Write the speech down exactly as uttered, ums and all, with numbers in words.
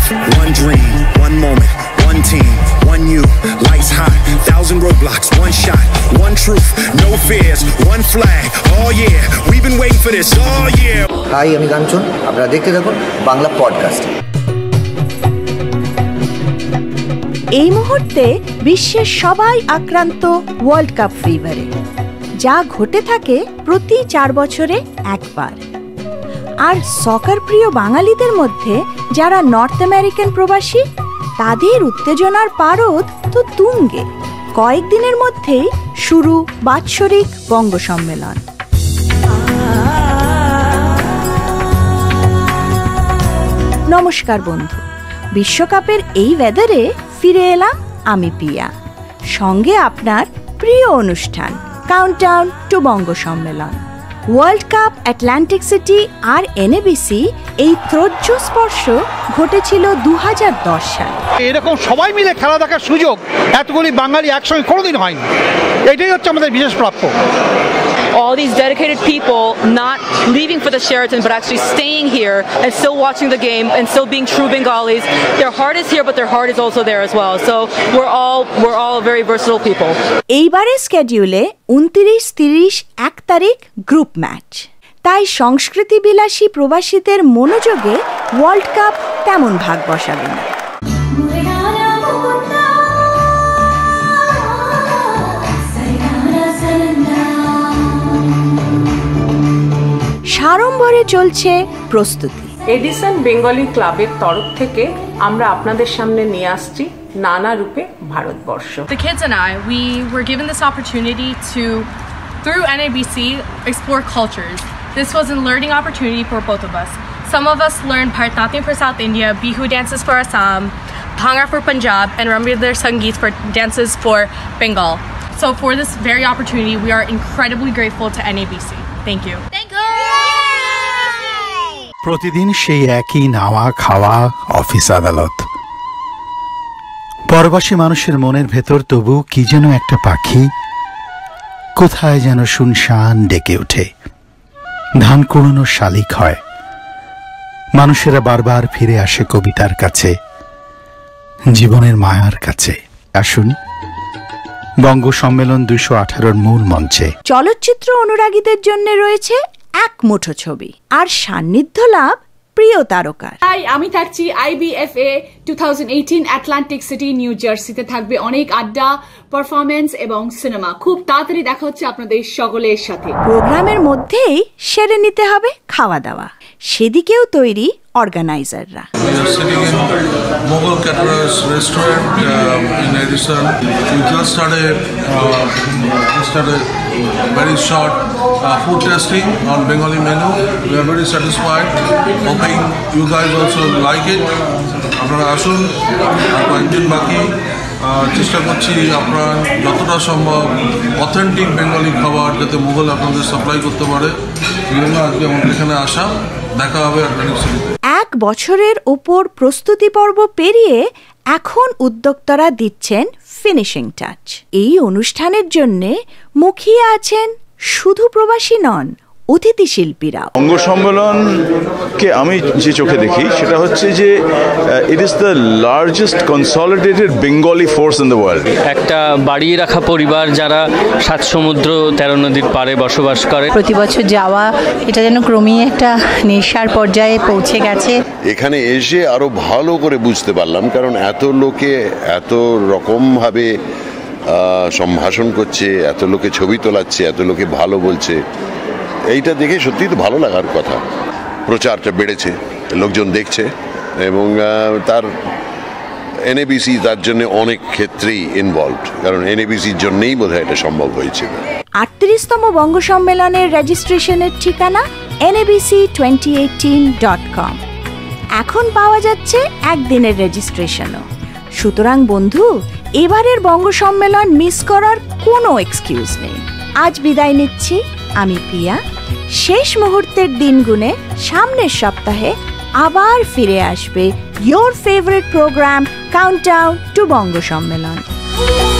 One dream, one moment, one team, one you, lights hot, thousand roadblocks, one shot, one truth, no fears, one flag. Oh yeah, we've been waiting for this. Oh yeah. Hi, আমি কাঞ্চন, আপনারা দেখতে থাকুন Bangla podcast. এই মুহূর্তে বিশ্বের সবাই আক্রান্ত world cup ফিভারে, যা ঘটে থাকে প্রতি চার বছরে একবার। আর সকার প্রিয় বাঙালিদের মধ্যে যারা নর্থ আমেরিকান প্রবাসী, তাদের উত্তেজনার পারদ তো তুঙ্গে। কয়েকদিনের মধ্যেই শুরু বাৎসরিক বঙ্গ সম্মেলন। নমস্কার বন্ধু, বিশ্বকাপের এই ওয়েদারে ফিরে এলাম আমি পিয়া, সঙ্গে আপনার প্রিয় অনুষ্ঠান countdown to Banga Sammelan. World cup Atlantic City আর এনএবিসি এই ত্রজ্য স্পর্শ ঘটেছিল দু হাজার দশ সালে। এরকম সবাই মিলে খেলা দেখার সুযোগ এতগুলি বাঙালি একসঙ্গে কোনোদিন হয়নি, এটাই হচ্ছে আমাদের বিশেষ প্রাপ্য। All these dedicated people not leaving for the Sheraton but actually staying here and still watching the game and still being true Bengalis. Their heart is here but their heart is also there as well. So we're all we're all very versatile people. এইবারের স্কেডিউলে উনত্রিশ, তিরিশ, এক তারিখ group match. তাই সংস্কৃতি বিলাসী প্রবাসীদের মনোযোগে world cup তেমন ভাগ বসাবে না। সাড়ম্বরে চলছে প্রস্তুতি। এডিসন বেঙ্গলি ক্লাবের তরফ থেকে আমরা আপনাদের সামনে নিয়ে আসছি নানা রূপে Bharatvarsha. The kids and I, we were given this opportunity to, through N A B C, explore cultures. This was a learning opportunity for both of us. Some of us learned Bharatanatyam for South India, Bihu dances for Assam, Bhangra for Punjab, and Rambir Sangeet for dances for Bengal. So for this very opportunity, we are incredibly grateful to N A B C. Thank you. Thank you. প্রতিদিন সেই একই নাওয়া খাওয়া office আদালত। পরবাসী মানুষের মনের ভেতর তবু কি যেন একটা পাখি কোথায় যেন শুনশান ডেকে ওঠে। ধান কুড়োনো শালিক হয়, মানুষেরা বারবার ফিরে আসে কবিতার কাছে, জীবনের মায়ার কাছে। আসুন বঙ্গ সম্মেলন দুইশো আঠারোর মূল মঞ্চে। চলচ্চিত্র অনুরাগীদের জন্য রয়েছে এক মুঠো ছবি আর সান্নিধ্য লাভ প্রিয় তারকার। হাই, আমি থাকছি IBFA two thousand eighteen Atlantic City New জার্সিতে। থাকবে অনেক আড্ডা, পারফরমেন্স এবং সিনেমা। খুব তাড়াতাড়ি দেখা হচ্ছে আপনাদের সকলের সাথে। প্রোগ্রামের মধ্যেই সেরে নিতে হবে খাওয়া দাওয়া, সেদিকেও তৈরি অর্গানাইজাররা। Mughal Caterers Restaurant uh, in Edison. We just started, uh, just started very short uh, food testing on Bengali menu. We are very satisfied. Hoping you guys also like it. আপনারা আসুন, আর কয়েকদিন বাকি। চেষ্টা করছি আপনার যতটা সম্ভব অথেন্টিক বেঙ্গলি খাবার যাতে মুঘল আপনাদের সাপ্লাই করতে পারে, এই জন্য আজকে আমাদের এখানে আসা। দেখা হবে আটলান্টিক সিটিতে। এক বছরের ওপর প্রস্তুতি পর্ব পেরিয়ে এখন উদ্যোক্তারা দিচ্ছেন ফিনিশিং টাচ। এই অনুষ্ঠানের জন্য মুখিয়ে আছেন শুধু প্রবাসী নন, অতিথি শিল্পীরা। বঙ্গ সম্মেলনকে আমি যে চোখে দেখি সেটা হচ্ছে যে it is the largest consolidated Bengali force in the world. একটা বাড়িয়ে রাখা পরিবার যারা সাত সমুদ্র তেরো নদীর পাড়ে বসবাস করে। প্রতি বছর যাওয়া এটা যেন ক্রমেই একটা নেশার পর্যায়ে পৌঁছে গেছে। এখানে এসে আরো ভালো করে বুঝতে পারলাম, কারণ এত লোকে এত রকমভাবে সম্ভাষণ করছে, এত লোকে ছবি তোলাচ্ছে, এত লোকে ভালো বলছে, এইটা দেখে সত্যিই তো ভালো লাগার কথা। প্রচারটা বেড়েছে, লোকজন দেখছে, এবং তার এনএবিসি তার জন্য অনেক ক্ষেত্রেই ইনভলভড, কারণ এনএবিসির জন্যই বোধহয় এটা সম্ভব হয়েছিল। আটত্রিশতম বঙ্গ সম্মেলনের রেজিস্ট্রেশনের ঠিকানা N A B C twenty eighteen dot com. এখন পাওয়া যাচ্ছে একদিনের রেজিস্ট্রেশনও। সুতরাং বন্ধু, এবারের বঙ্গ সম্মেলন মিস করার কোনো এক্সকিউজ নেই। আজ বিদায় নিচ্ছি আমি পিয়া। শেষ মুহূর্তের দিন গুনে সামনের সপ্তাহে আবার ফিরে আসবে your favourite programme countdown to Banga সম্মেলন।